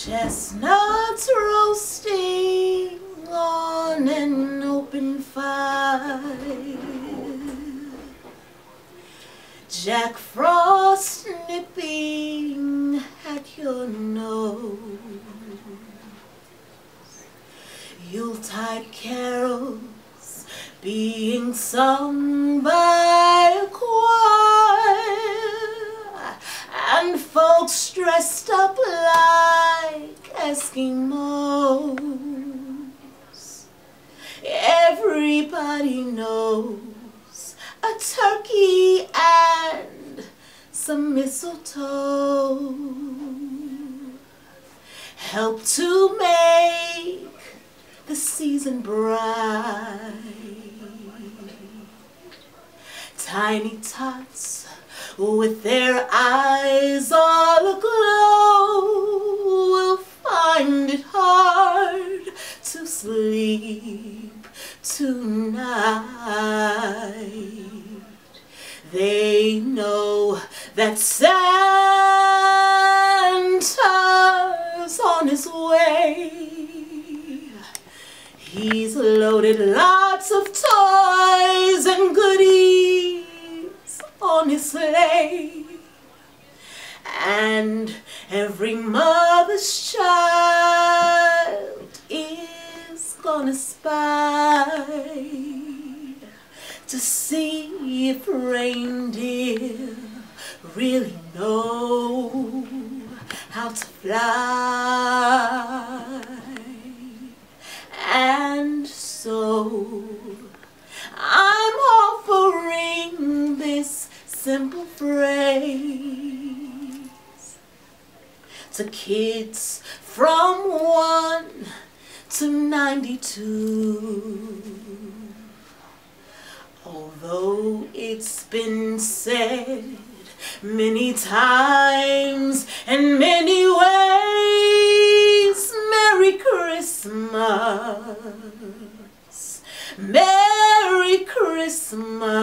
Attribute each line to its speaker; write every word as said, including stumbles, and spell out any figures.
Speaker 1: Chestnuts roasting on an open fire, Jack Frost nipping at your nose, Yuletide carols being sung by a choir, and folks dressed up like Eskimos. Everybody knows a turkey and some mistletoe help to make the season bright. Tiny tots with their eyes all aglow will find it hard to sleep tonight. They know that Santa's on his way. He's loaded lots of toys and goodies on his sleigh, and every mother's child is gonna spy to see if reindeer really know how to fly. And so I'm offering this simple phrase to kids from one to ninety-two. Although it's been said many times and many ways, Merry Christmas, Merry Christmas.